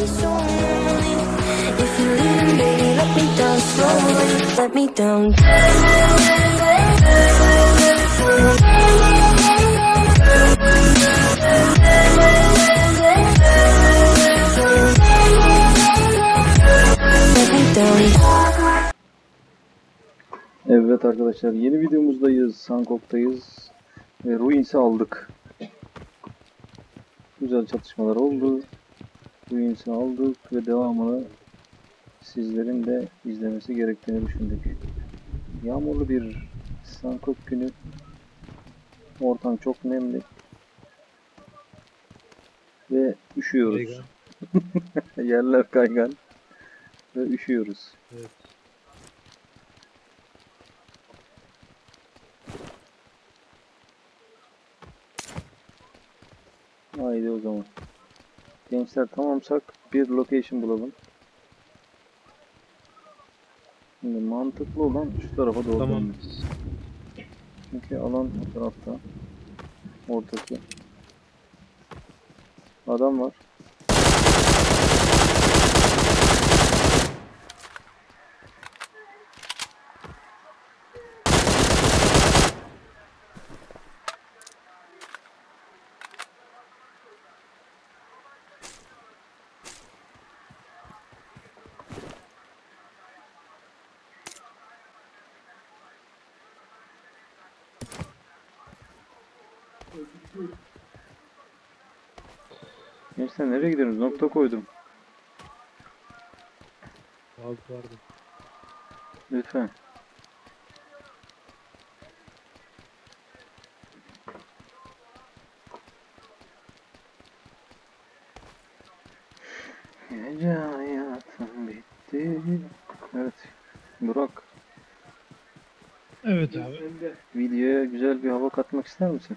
If you're leaving, baby, let me down slowly. Let me down. Evet arkadaşlar, yeni videomuzdayız, Sankok'tayız ve Ruins'i aldık. Güzel çatışmalar oldu. Ruins'i aldık ve devamını sizlerin de izlemesi gerektiğini düşündük. Yağmurlu bir Sankok günü. Ortam çok nemli. Ve üşüyoruz. Yerler kaygan. Ve üşüyoruz. Evet. Haydi o zaman. Gençler tamamsak bir location bulalım. Şimdi mantıklı olan şu tarafa doğru Tamam. dönmek. Çünkü alan o tarafta. Ortası. Adam var. Gençler nereye gidiyorsunuz? Nokta koydum. Abi vardı. Lütfen. Gece hayatım bitti. Evet. Burak. Evet abi. Videoya güzel bir hava katmak ister misin?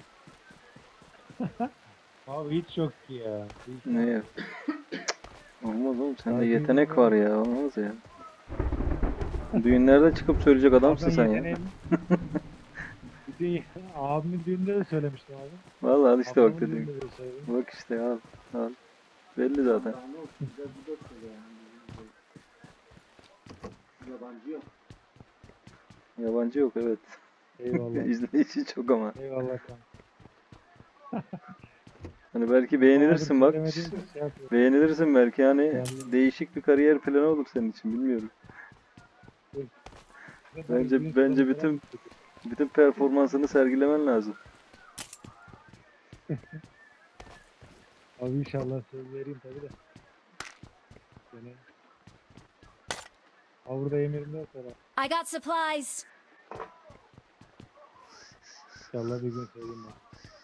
Abi hiç yok ki ya. Hiç Ne yok. ya? Olmaz oğlum, sende Sakin yetenek ol. var ya, olmaz ya. Düğünlerde çıkıp söyleyecek adamsın Abi sen ya. yeteneğim. Bir de abimin düğünde de söylemiştim abi. Vallahi al işte bak Ablamın dedim. düğünde de söyledim. Bak işte al. Al. Belli zaten. Yabancı yok evet. Eyvallah. İzleyici çok ama. Eyvallah kanka. Hani belki Bayağıdır beğenilirsin bak. söylemediğim için şey yapıyorum. Beğenilirsin belki, hani Yani- değişik bir kariyer planı olur senin için, bilmiyorum. Bence bütün performansını sergilemen lazım. Abi inşallah söz vereyim tabi de. Yani... Abi burada emirim yok herhalde. I got supplies. İnşallah bir gün söyleyeyim ben.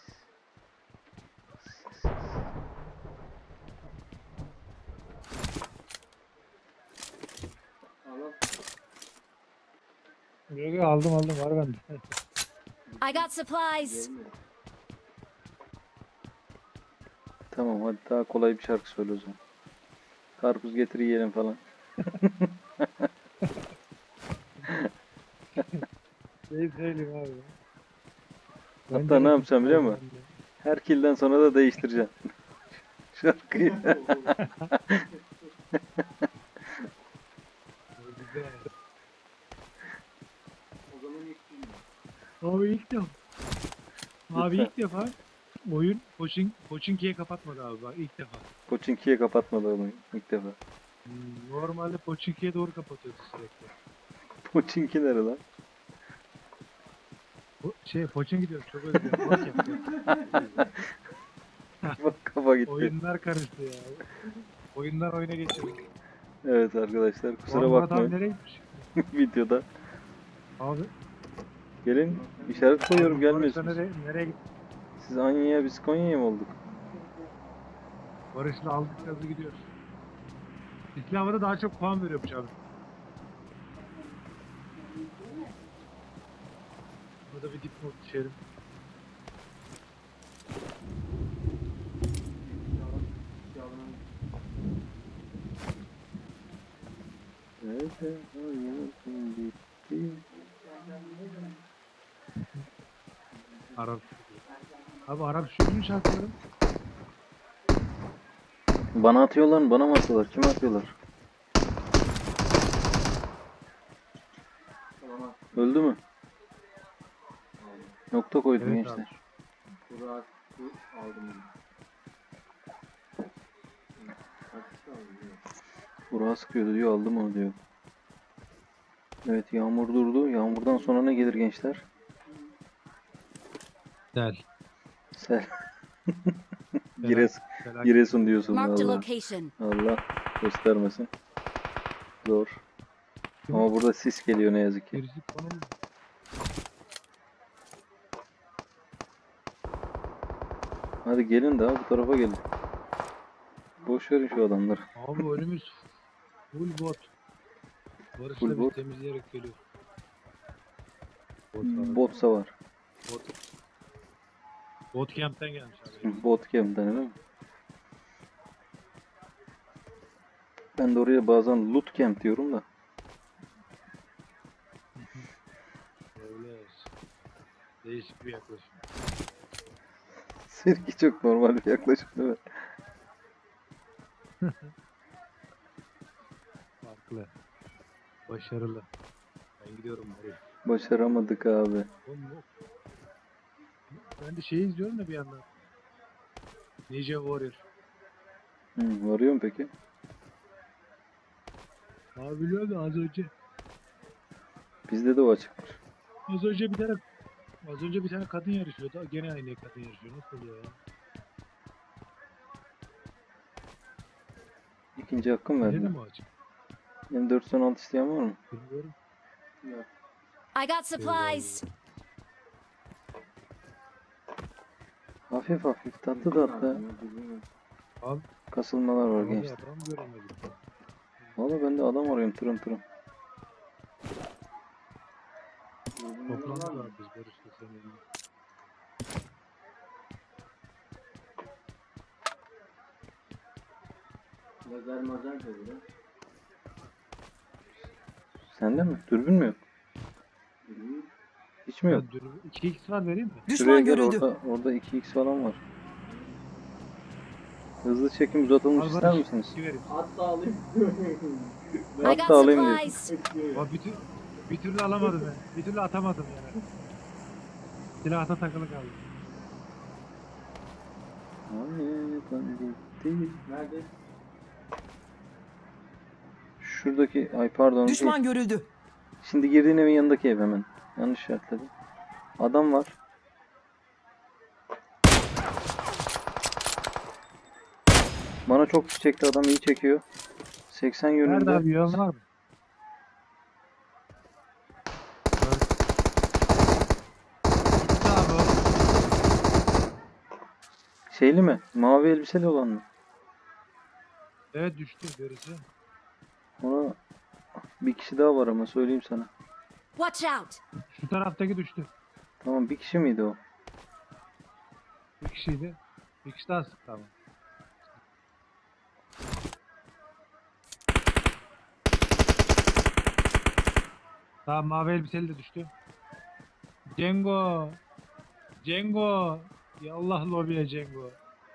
Yok yok aldım var bende. I got supplies. Tamam hadi daha kolay bir şarkı söyle o zaman. Karpuz getir yiyelim falan. Şey söyleyeyim abi. Hatta ne yapacağım biliyor musun? Her kilden sonra da değiştireceğim. Şarkıyı. Abi ilk defa. Abi ilk defa oyun Pochinki'ye kapatmadı abi bak ilk defa. Pochinki'ye kapatmadı onu ilk defa. Normalde Pochinki'ye doğru kapatıyordu sürekli. Pochinki nere lan? Pochinki diyorum çok özür dilerim. Bak yapıyor. Bak kafa gitti. Oyunlar karıştı ya. Oyunlar oyuna geçiyor. Evet arkadaşlar kusura Murat abi bakmayın. nereye gitmiş? Videoda. Abi. Gelin, işaret koyuyorum, Barış'la gelmiyorsunuz. nereye gitti? Siz Anya'ya, biz Konya'ya mı olduk? Barış'la aldık gazı gidiyoruz. İslam'a daha çok puan veriyormuş abi. Burada bir dipnot düşerim. Nerede hayatım bitti. Arap. Abi Arap şükrü şarkıları. Bana atıyorlar mı? Bana mı atıyorlar? Kim atıyorlar? Öldü mü? Nokta koydum Evet gençler. Burak'a sıkıyordu diyor, aldım onu diyor. Evet, yağmur durdu. Yağmurdan sonra ne gelir gençler? Gel. Sel. Giresun diyorsun. Marked a Allah. location. Allah göstermesin. Zor. Ama burada sis geliyor ne yazık ki. Birisi konum. Hadi gelin daha bu tarafa gelin. Boş verin şu adamları. Abi önümüz full bot. Barış Full da bot. biz temizleyerek geliyor. Bot var. Botsa var. Bot. Bot camp'ten gelmiş abi. Bot camp'ten öyle mi? Ben de oraya bazen loot camp diyorum da. Öyle. Değişik bir yaklaşım. Seninki çok normal bir yaklaşım değil mi? Farklı. Başarılı. Ben gidiyorum oraya. Başaramadık abi. Oğlum yok. Ben de şeyi izliyorum da bir yandan. Ninja Warrior. Varıyor mu peki? Abi biliyor musun az önce? Bizde de o açıkmış. Az önce bir tane kadın yarışıyordu. Gene aynı kadın yarışıyor. Nasıl oluyor ya? İkinci hakkım Yine de verdim. mi açık? M416 isteyen var mı? Bilmiyorum. I got supplies. Hafif hafif tatlı tatlı Abi, kasılmalar var abi gençler. adam göremedim. Valla ben de adam arıyorum tırım tırım. Toplandık abi biz Barış'la seninle. Sende mi? Dürbün mü yok? Hiç mi yok? Ben 2x var vereyim mi? Şuraya Düşman gel, görüldü. orada 2x falan var. Hızlı çekim uzatılmış Al ister Barış, misiniz? 2 vereyim. I At got da alayım diyor. supplies. Ama bir türlü alamadım ben. Bir türlü atamadım yani. Silahta takılı kaldı. Nerede? Şuradaki, ay pardon. Düşman görüldü. Şimdi girdiğin evin yanındaki ev hemen. Yanlış işaretledim. Adam var. Bana çok çekti, adam iyi çekiyor. 80 Nerede yönünde. abi yön var mı? Gitti abi o. Şeyli mi? Mavi elbiseli olan mı? Evet düştü birisi. Ona bir kişi daha var ama söyleyeyim sana. Watch out. Şu taraftaki düştü. Tamam, bir kişi miydi o? Bir kişiydi. Bir kişi daha sıktı ama. Tamam mavi elbiseli de düştü. Cengo. Cengo. Ya Allah lobiye Cengo.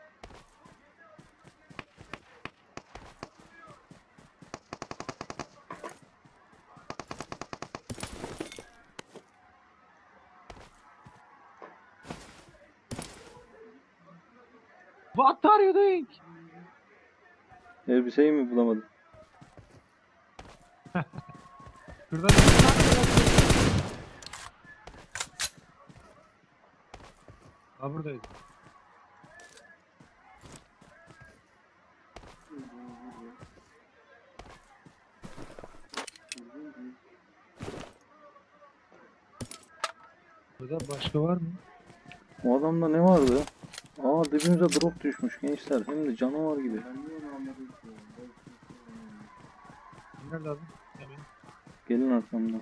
What are you doing? Elbiseyi mi bulamadın? Şurada Ha buradaydı. Burada başka var mı? O adamda ne vardı? Aa, dibimize drop düşmüş gençler. Hem de canavar gibi. Nerede abi? Hemen. Gelin arkamdan.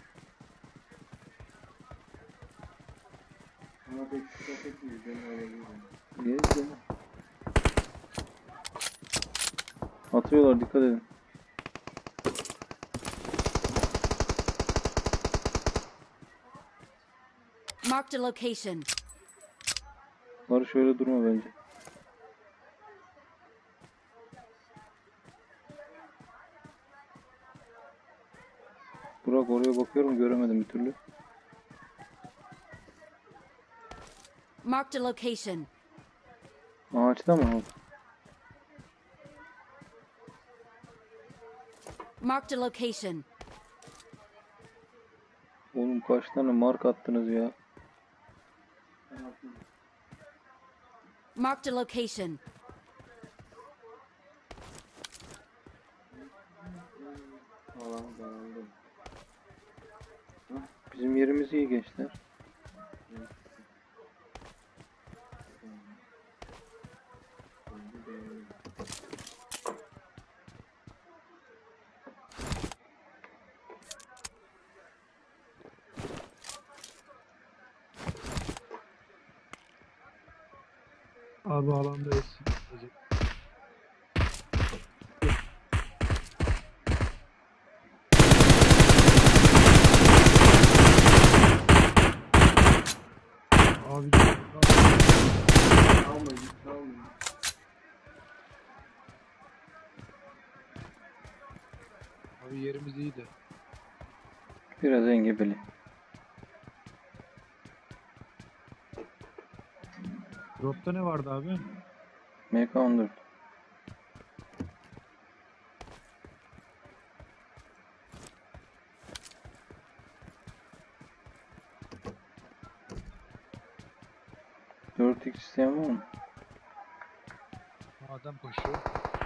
Gel gel. Atıyorlar, dikkat edin. Marked a location. Barış öyle durma bence. Burak oraya bakıyorum, göremedim bir türlü. Marked a location. Ağaçta mı? Marked a location. Oğlum kaç tane mark attınız ya? Marked a location. Bizim yerimiz iyi gençler. Abi alandayız. Abi abi yerimiz iyiydi. Biraz engebeli. Drop'ta ne vardı abi? MK14. Dört x isteyen var mı? Adam koşuyor.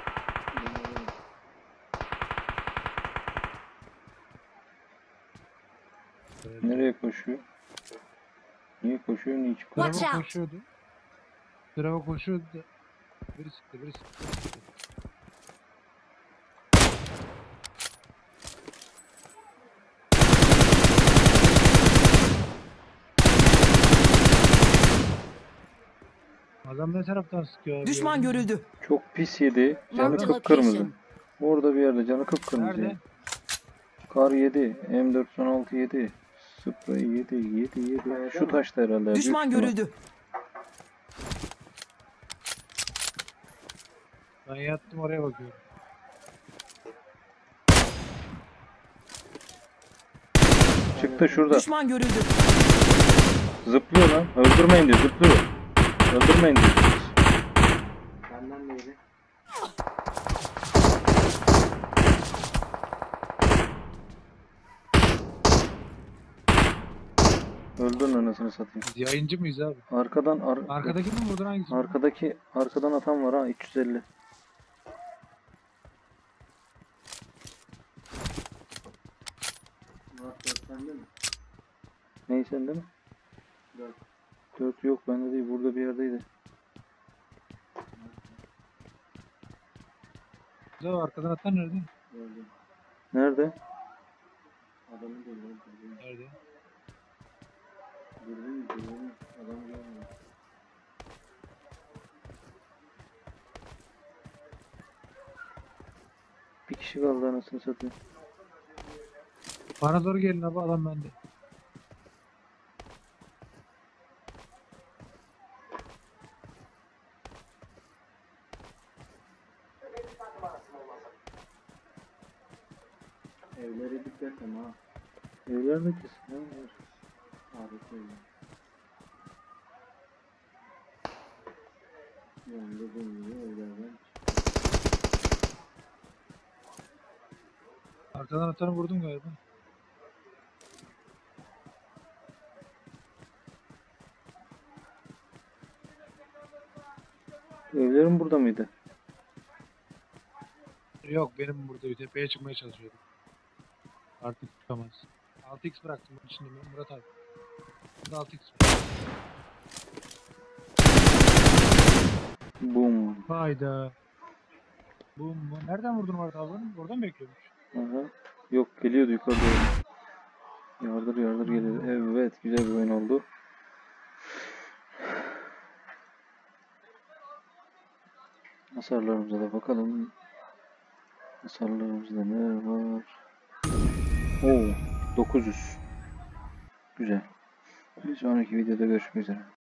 Nereye koşuyor? Niye koşuyor? Niye çıkıyor? Watch Trava out. koşuyordu. Trava koşuyordu da. Biri sıktı, biri sıktı, biri sıktı. Adam ne taraftan sıkıyor abi? Düşman gördün mü? görüldü. Çok pis yedi. Canı Marked a kıpkırmızı. location. Orada bir yerde canı kıpkırmızı. Nerede? Kar yedi. M416 yedi. Sprey yedi. Şu taşta herhalde. büyük Düşman ihtimal. görüldü. Ben yattım oraya bakıyorum. Çıktı şurada. Düşman görüldü. Zıplıyor lan. Öldürmeyin diyor. Zıplıyor. Öldürmeyin diyor. Benden neydi? Öldürün anasını satayım. Biz yayıncı mıyız abi? Arkadan Arkadaki mi vurdun hangisi? arkadan atan var ha 350. Murat dört sende mi? Ney sende mi? 4 yok bende değil, burada bir yerdeydi. Güzel, arkadan atan nerede? Gördüm. Nerede? Adamı görüyorum. Nerede? Dürbün. Adamı görmüyorum. Bir kişi kaldı anasını satayım. Bana doğru gelin abi, adam bende. Evlere dikkat ama ha. Evlerde kesin ya. Harika evler. Yani dediğim gibi evlerden Arkadan atanı vurdum galiba. Evlerin burada mıydı? Yok, benim burada bir tepeye çıkmaya çalışıyordum. Artık çıkamaz. 6x bıraktım bunun içinde Murat abi. Burada 6x. Boom. Hayda. Bu nereden vurdun Murat abi? Oradan mı bekliyormuş? Aha. Yok, geliyordu yukarı doğru. Yardır geliyor. Evet, güzel bir oyun oldu. Hasarlarımıza da bakalım. Hasarlarımızda ne var? Oo, 900. Güzel. Bir sonraki videoda görüşmek üzere.